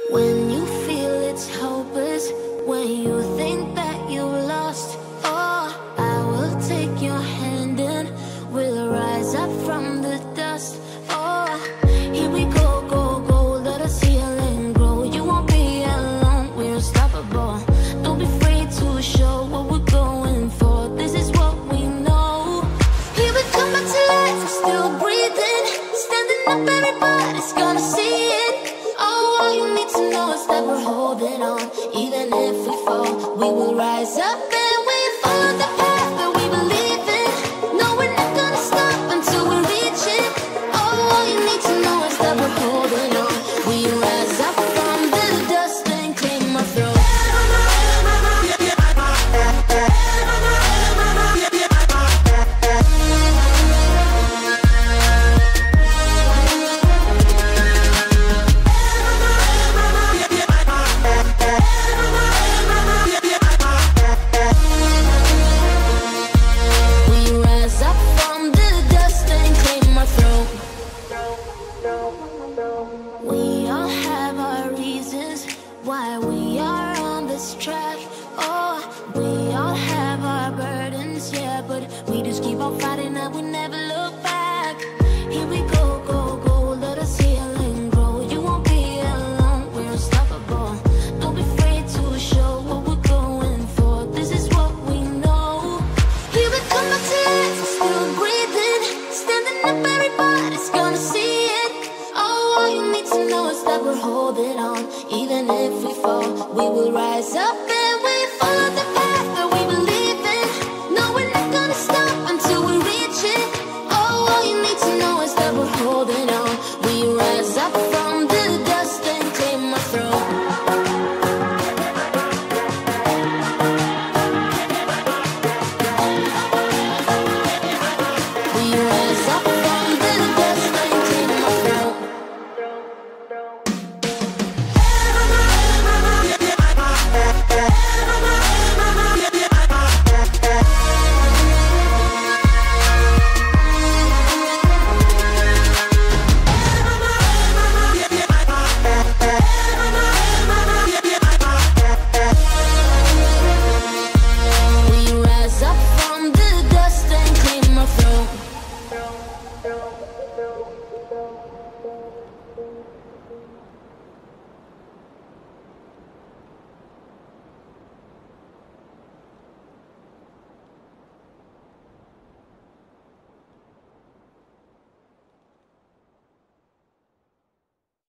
When you feel it's hopeless, when you think that you lost, oh, I will take your hand and we'll rise up from the dust. Oh, here we go, go, go, let us heal and grow. You won't be alone, we're unstoppable. Don't be afraid to show what we're going for. This is what we know. Here we come back to life, we're still breathing. Standing up, everybody's gonna see it. Oh, all you need to know is that we're holding on. Even if we fall, we will rise up and we follow the path that we believe in. No, we're not gonna stop until we reach it. Oh, all you need to know is that we're holding on. We rise up from the dust and claim our throne. We all have our reasons why we are on this track. Oh, we all have our burdens, yeah, but we just keep on fighting and we never look back. Here we go, go, go, let us heal and grow. You won't be alone, we're unstoppable. Don't be afraid to show what we're going for. This is what we know. Here we come back to life, we're still breathing. Standing up, everybody's gonna see it. Oh, all you need to know is that we're holding on. Even if we fall, we will rise up and we follow the